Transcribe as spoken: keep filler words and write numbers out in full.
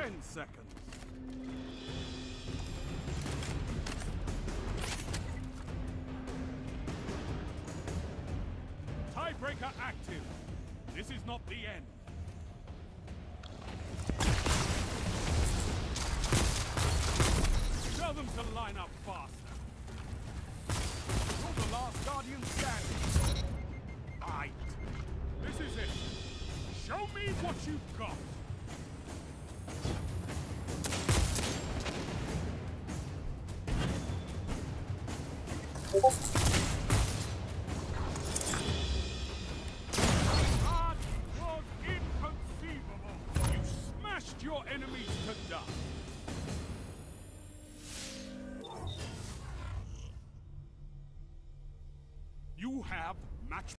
Ten seconds. Tiebreaker active. This is not the end. Tell them to line up faster. You're the last Guardian standing. Right. This is it. Show me what you've got. That was inconceivable. You smashed your enemies to dust. You have match